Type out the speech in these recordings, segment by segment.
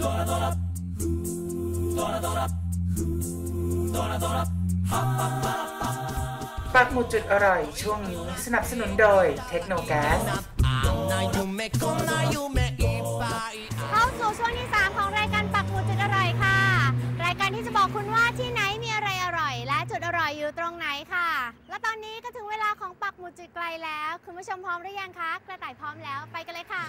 ปักหมุดจุดอร่อยช่วงนี้สนับสนุนโดยเทคโนแก๊สเข้าสู่ช่วงที่3ของรายการปักหมุดจุดอร่อยค่ะรายการที่จะบอกคุณว่าที่ไหนมีอะไรอร่อยและจุดอร่อยอยู่ตรงไหนค่ะและตอนนี้ก็ถึงเวลาของปักหมุดจุดไกลแล้วคุณผู้ชมพร้อมหรือยังคะกระต่ายพร้อมแล้วไปกันเลยค่ะ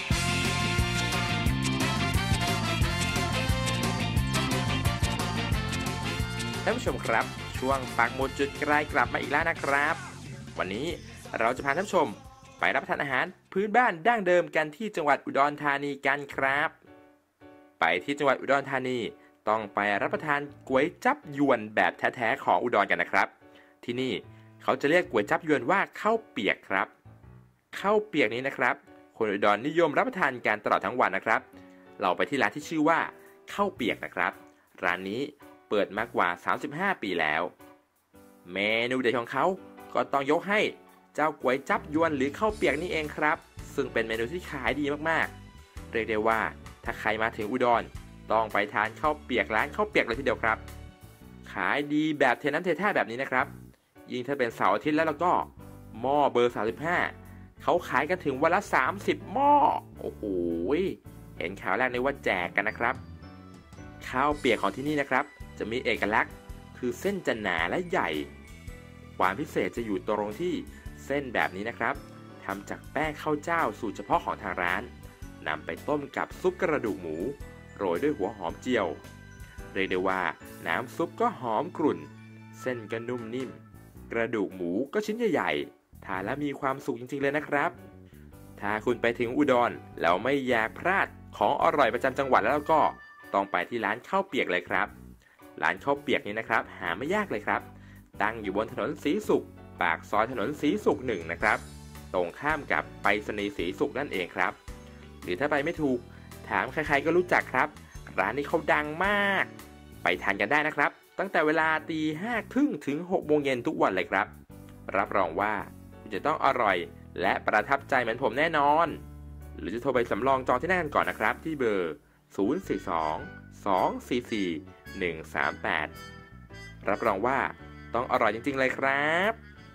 ท่านผู้ชมครับช่วงปักหมุดจุดไกลกลับมาอีกแล้วนะครับวันนี้เราจะพาท่านผู้ชมไปรับประทานอาหารพื้นบ้านดั้งเดิมกันที่จังหวัดอุดรธานีกันครับไปที่จังหวัดอุดรธานีต้องไปรับประทานก๋วยจั๊บยวนแบบแท้ๆของอุดรกันนะครับที่นี่เขาจะเรียกก๋วยจั๊บยวนว่าข้าวเปียกครับข้าวเปียกนี้นะครับคนอุดรนิยมรับประทานกันตลอดทั้งวันนะครับเราไปที่ร้านที่ชื่อว่าข้าวเปียกนะครับร้านนี้เปิดมากกว่า35ปีแล้วเมนูเด็ดของเขาก็ต้องยกให้เจ้าก๋วยจั๊บยวนหรือข้าวเปียกนี่เองครับซึ่งเป็นเมนูที่ขายดีมากๆเรียกได้ว่าถ้าใครมาถึงอุดรต้องไปทานข้าวเปียกร้านข้าวเปียกเลยทีเดียวครับขายดีแบบเทน้ำเทท่าแบบนี้นะครับยิ่งถ้าเป็นเสาร์อาทิตย์แล้วก็หม้อเบอร์35เขาขายกันถึงวันละ30หม้อโอ้โหเห็นข่าวแรกเลยว่าแจกกันนะครับข้าวเปียกของที่นี่นะครับจะมีเอกลักษณ์คือเส้นจะหนาและใหญ่ความพิเศษจะอยู่ตรงที่เส้นแบบนี้นะครับทำจากแป้งข้าวเจ้าสูตรเฉพาะของทางร้านนำไปต้มกับซุปกระดูกหมูโรยด้วยหัวหอมเจียวเรียกได้ว่าน้ำซุปก็หอมกรุ่นเส้นก็นุ่มนิ่มกระดูกหมูก็ชิ้นใหญ่ๆทานแล้วมีความสุขจริงๆเลยนะครับถ้าคุณไปถึงอุดรแล้วไม่อยากพลาดของอร่อยประจำจังหวัดแล้วก็ต้องไปที่ร้านข้าวเปียกเลยครับร้านข้าวเปียกนี้นะครับหาไม่ยากเลยครับตั้งอยู่บนถนนศรีสุขปากซอยถนนศรีสุข1นะครับตรงข้ามกับไปรษณีย์ศรีสุขนั่นเองครับหรือถ้าไปไม่ถูกถามใครๆก็รู้จักครับร้านนี้เขาดังมากไปทานกันได้นะครับตั้งแต่เวลา 5:30 ถึง 6 โมงเย็นทุกวันเลยครับรับรองว่าคุณจะต้องอร่อยและประทับใจเหมือนผมแน่นอนหรือจะโทรไปสำรองจองที่นั่งกันก่อนนะครับที่เบอร์042-244-138รับรองว่าต้องอร่อยจริงๆเลยครับ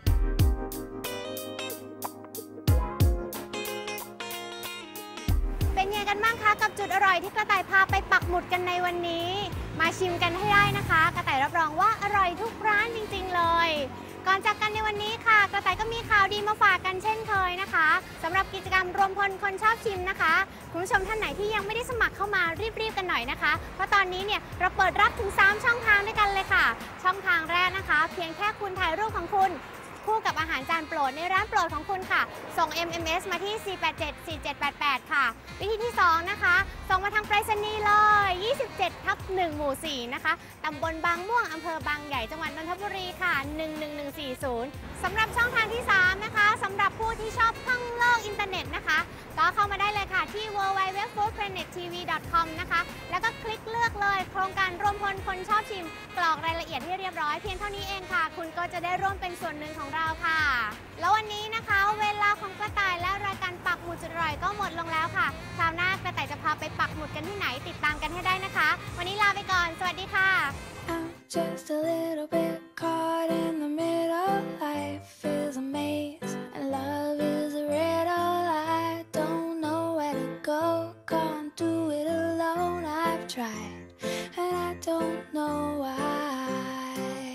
เป็นยังไงกันบ้างคะกับจุดอร่อยที่กระต่ายพาไปปักหมุดกันในวันนี้มาชิมกันให้ได้นะคะกระต่ายรับรองว่าอร่อยทุกร้านจริงๆเลยก่อนจากกันในวันนี้ค่ะกระต่ายก็มีข่าวดีมาฝากกันเช่นเคยนะคะสำหรับกิจกรรมรวมพลคนชอบชิมนะคะคุณผู้ชมท่านไหนที่ยังไม่ได้สมัครเข้ามารีบๆกันหน่อยนะคะเพราะตอนนี้เนี่ยเราเปิดรับถึง3ช่องทางด้วยกันเลยค่ะช่องทางแรกนะคะเพียงแค่คุณถ่ายรูปของคุณคู่กับอาหารจานโปรดในร้านโปรดของคุณค่ะส่ง MMS มาที่ 4874788 ค่ะวิธีที่2นะคะส่งมาทางไปรษณีย์เลย27/1 หมู่ 4นะคะตำบลบางม่วงอำเภอบางใหญ่จังหวัดนนทบุรีค่ะ11140สำหรับช่องทางที่3นะคะสำหรับผู้ที่ชอบท่องโลกอินเทอร์เน็ตนะคะก็เข้ามาได้เลยค่ะที่ www.foodplanettv.com นะคะแล้วก็คลิกเลือกเลยโครงการรวมพลคนชอบชิมกรอกรายละเอียดให้เรียบร้อยเพียงเท่านี้เองค่ะคุณก็จะได้ร่วมเป็นส่วนหนึ่งของเราค่ะแล้ววันนี้นะคะเวลาของกระต่ายและรายการปักหมุดจุดอร่อยก็หมดลงแล้วค่ะคราวหน้ากระต่ายจะพาไปปักหมุดกันที่ไหนติดตามกันให้ได้นะคะวันนี้ลาไปก่อนสวัสดีค่ะ I'm just a little bit caught in the middle. Life is a maze and love is a riddle. I don't know where to go, can't do it alone. I've tried and I don't know why.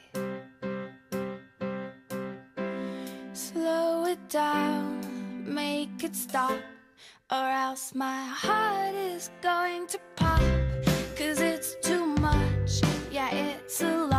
Slow it down, make it stop, or else my heart is going to pop. 'Cause it's too much, yeah, it's a